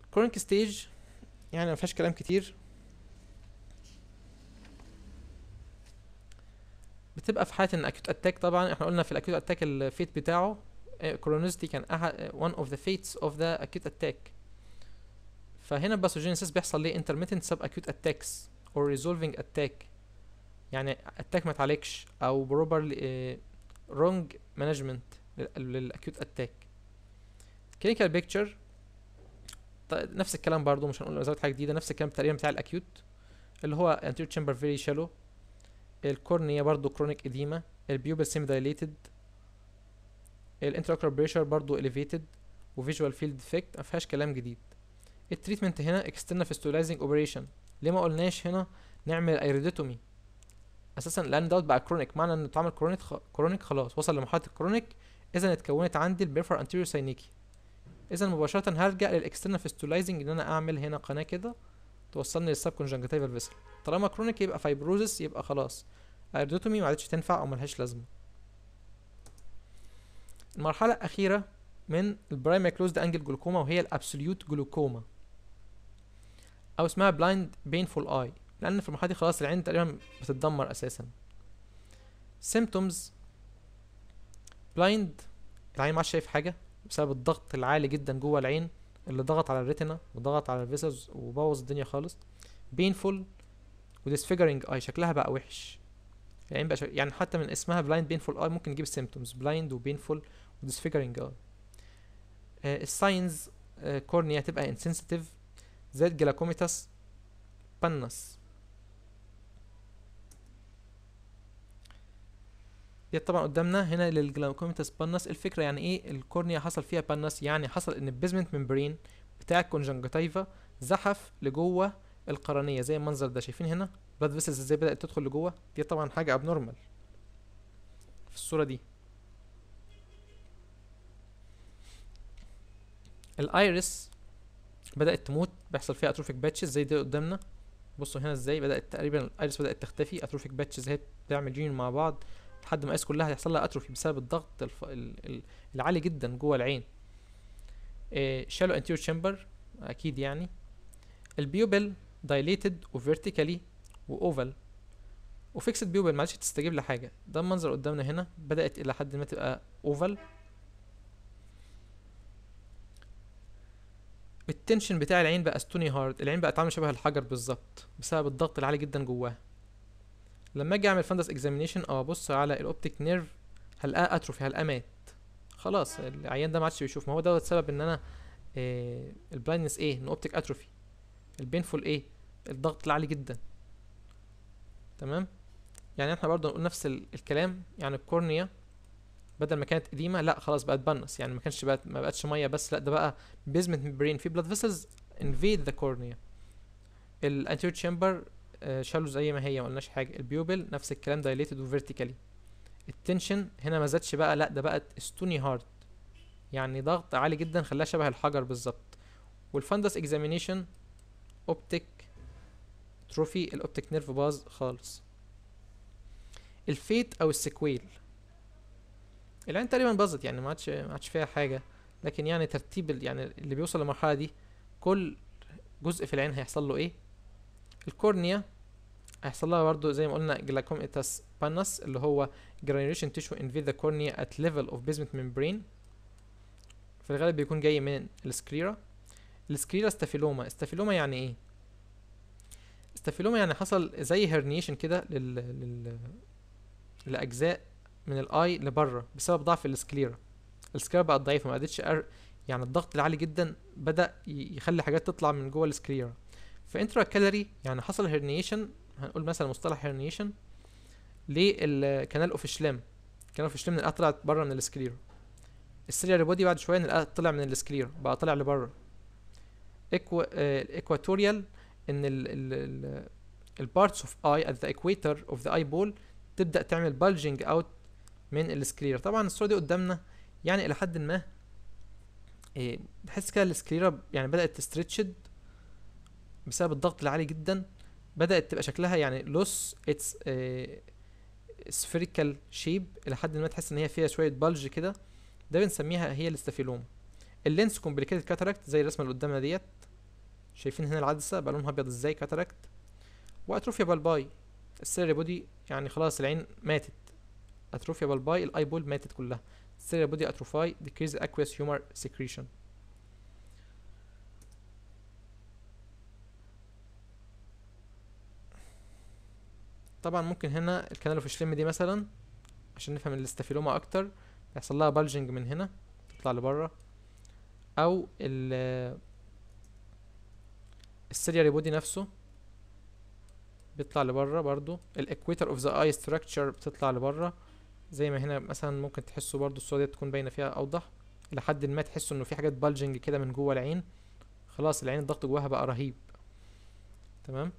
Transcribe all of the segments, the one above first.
كرونيك ستيج يعني ما فيهاش كلام كتير، بتبقى في حاله ان اكيوت اتاك. طبعا احنا قلنا في الاكيوت اتاك الفيت بتاعه كرونيزيتي كان احد one of the fates of the acute attack. فهنا الباثوجينيسيس بيحصل ليه intermittent sub acute attacks or resolving attack، يعني اتاك ما اتعالجش او proper wrong management للاكيوت اتاك. clinical picture نفس الكلام برضو، مش هنقول زود حاجه جديده، نفس الكلام تقريبا بتاع الاكيوت، اللي هو anterior chamber very shallow، الكورنيا برضو chronic edema، البيوبل semi dilated، الانتراكولار بريشر برضو elevated، وفيجوال فيلد ديفكت. ما فيهاش كلام جديد. التريتمنت هنا external fistulizing operation. ليه ما قلناش هنا نعمل ايريدوتومي اساسا؟ لان دوت بقى كرونيك، معنى انه اتعمل كرونيك خلاص وصل لمرحله الكرونيك، اذا اتكونت عندي البريفر انتيريور ساينيكي، اذا مباشره هرجع للاكسترنال فيستولايزنج ان انا اعمل هنا قناه كده توصلني للسب كونجنكتيفال فيسل. طالما كرونيك يبقى فايبروزس، يبقى خلاص ايريدوتومي ما عادتش تنفع او ملهاش لازمه. المرحله الاخيره من البرايمري كلوزد انجل جلوكوما وهي الابسوليوت جلوكوما، او اسمها بلايند بينفول اي، لان في المرحله دي خلاص العين تقريبا بتتدمر اساسا. symptoms بلايند، العين ما عادش شايف حاجه بسبب الضغط العالي جدا جوه العين اللي ضغط على الريتنا وضغط على الفيسلز وبوظ الدنيا خالص. بينفول وديسفيجرنج اي، شكلها بقى وحش العين بقى يعني حتى من اسمها بلايند بينفول اي ممكن نجيب السيمتومز بلايند وبينفول وديسفيجرنج اي. الساينز كورنيا تبقى انسنسيتيف زي جلاكوميتاس بانس. دي طبعا قدامنا هنا للجلاكوميتاس بانس. الفكره يعني ايه الكورنيا حصل فيها بانس؟ يعني حصل ان البيزمنت ممبرين بتاع الكونجنكتيفا زحف لجوه القرنيه زي المنظر ده. شايفين هنا بلاد فيسلز ازاي بدات تدخل لجوه؟ دي طبعا حاجه ابنورمال في الصوره دي. الايرس بدات تموت، بيحصل فيها اتروفيك باتشز زي دي قدامنا. بصوا هنا ازاي بدات تقريبا الايرس بدات تختفي، اتروفيك باتشز هي بتعمل يونيون مع بعض لحد ما الايرس كلها هيحصل لها اتروفي بسبب الضغط العالي جدا جوه العين. شالو انتيريور تشامبر اكيد يعني. البيوبل دايليتد وفيرتيكالي واوفال وفيكسد بيوبل معلش تستجيب لحاجه. ده المنظر قدامنا هنا، بدات الى حد ما تبقى اوفال. التنشن بتاع العين بقى ستوني هارد، العين بقت عامله شبه الحجر بالظبط بسبب الضغط العالي جدا جواها. لما اجي اعمل فندس اكزامينيشن او ابص على الاوبتيك نيرف هلقاه اتروفي، هلقاه مات خلاص. العيان ده ما عادش بيشوف. ما هو دوت سبب ان انا البلايندنس ايه؟ ان اوبتيك اتروفي. البينفول ايه؟ الضغط العالي جدا. تمام. يعني احنا برضه نقول نفس الكلام، يعني الكورنيا بدل ما كانت قديمه لا خلاص بقت بنس، يعني ما بقتش ميه بس، لا ده بقى بيزمنت ممبرين في بلاد فيسلز انفيد ذا كورنيا. الانتيريور تشامبر شالو زي ما هي ما قلناش حاجه. البيوبل نفس الكلام دايليتد وفيرتيكالي. التنشن هنا ما زادش بقى، لا ده بقت ستوني هارد، يعني ضغط عالي جدا خلاها شبه الحجر بالظبط. والفندس اكزامينيشن اوبتيك تروفي، الاوبتيك نيرف باظ خالص. الفيت او السكويل، العين تقريبا باظت يعني ما عادش فيها حاجه، لكن يعني ترتيب يعني اللي بيوصل للمرحله دي كل جزء في العين هيحصل له ايه. الكورنيا هيحصل لها برضه زي ما قلنا جلاكوميتاس بانس، اللي هو granulation tissue invade the cornea at level of basement membrane، في الغالب بيكون جاي من السكليرا. السكليرا استافيلوما يعني ايه؟ استافيلوما يعني حصل زي هرنيشن كده لاجزاء من الاي لبره بسبب ضعف السكليرا. السكليرا بقت ضعيفه، ما قدرتش يعني الضغط العالي جدا بدا يخلي حاجات تطلع من جوه السكليرا. فانترا كالري يعني حصل هرنيشن، هنقول مثلا مصطلح هرنيشن للكانال اوف شلام. كانال اوف شلام نلقاها طلعت بره من السكليرا. السيريال بودي بعد شويه نلقاها طلع من السكليرا بقى طلع لبره. الايكواتوريال ان البارتس اوف اي ات ذا ايكويتر اوف ذا اي بول تبدا تعمل بالجنج اوت من السكليرا. طبعا الصوره دي قدامنا يعني الى حد ما تحس كده السكليرا يعني بدات تستريتشد بسبب الضغط العالي جدا، بدات تبقى شكلها يعني لوس اتس سفيريكال شيب الى حد ما، تحس ان هي فيها شويه بلج كده. ده بنسميها هي الاستافيلوما. اللينس كومبليكيتد كاتاراكت زي الرسمه اللي قدامنا ديت، شايفين هنا العدسة بقى لونها ابيض ازاي، كاتاراكت. واتروفيا بالباي، السيلري بودي يعني خلاص العين ماتت. اتروفيا بالباي الاي بول ماتت كلها. السيلري بودي اتروفاي decrease aqueous humor secretion. طبعا ممكن هنا الكانالوفيشلم دي مثلا عشان نفهم الاستافيلوما اكتر يحصل لها بالجنج من هنا تطلع لبره، او السيلياري بودي نفسه بيطلع لبره برضو. الاكويتر اوف ذا اي ستراكشر بتطلع لبره زي ما هنا مثلا ممكن تحسوا برضو الصورة دي تكون باينة فيها اوضح، لحد ما تحسوا انه في حاجات بالجنج كده من جوه العين. خلاص العين الضغط جواها بقى رهيب. تمام.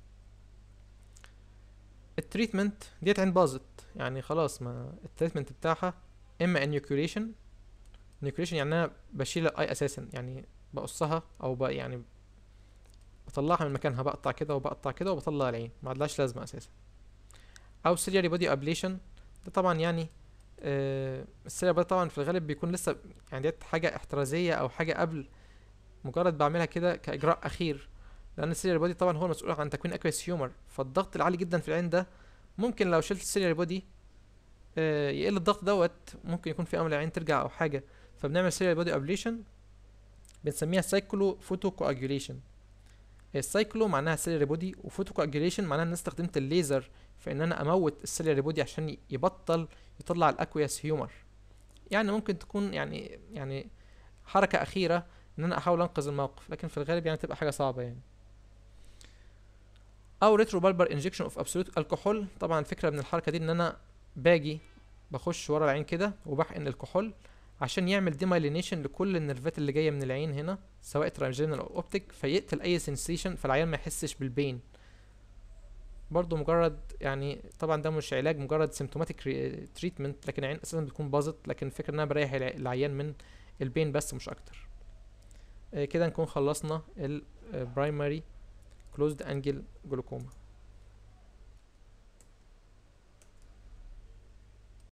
التريتمنت ديت عين باظت يعني خلاص، ما التريتمنت بتاعها اما انيوكيوليشن. انيوكيوليشن يعني انا بشيل الاي اساسا، يعني بقصها او يعني بطلعها من مكانها، بقطع كده وبقطع كده وبطلع العين، ما عادلاش لازمه اساسا. او سيلياري بودي ابليشن، ده طبعا يعني السيلياري بودي طبعا في الغالب بيكون لسه يعني ديت حاجه احترازيه او حاجه قبل، مجرد بعملها كده كاجراء اخير، لان السيلياري بودي طبعا هو المسؤول عن تكوين اكويس هيومر، فالضغط العالي جدا في العين ده ممكن لو شلت السيلياري بودي يقل الضغط دوت، ممكن يكون في امل العين ترجع او حاجه. فبنعمل سيلياري بودي ابليشن بنسميها سايكلو فوتو كواجوليشن. السايكلو معناها سيلياري بودي، وفوتو كواجوليشن معناها ان انا استخدمت الليزر في ان انا اموت السيلياري بودي عشان يبطل يطلع الاكويس هيومر. يعني ممكن تكون يعني حركه اخيره ان انا احاول انقذ الموقف، لكن في الغالب يعني تبقى حاجه صعبه يعني. او ريترو بالبر انجكشن اوف ابسولوت الكحول. طبعا الفكره من الحركه دي ان انا باجي بخش ورا العين كده وبحقن الكحول عشان يعمل ديمايلينيشن لكل النرفات اللي جايه من العين هنا، سواء ترانجينال او اوبتيك، فيقتل اي سنسيشن فالعيان ما يحسش بالبين. برضو مجرد يعني طبعا ده مش علاج، مجرد سيمتوماتيك تريتمنت، لكن العين اساسا بتكون باظت، لكن الفكره ان انا بريح العيان من البين بس مش اكتر. كده نكون خلصنا البرايمري كلوزد انجل جلوكوما.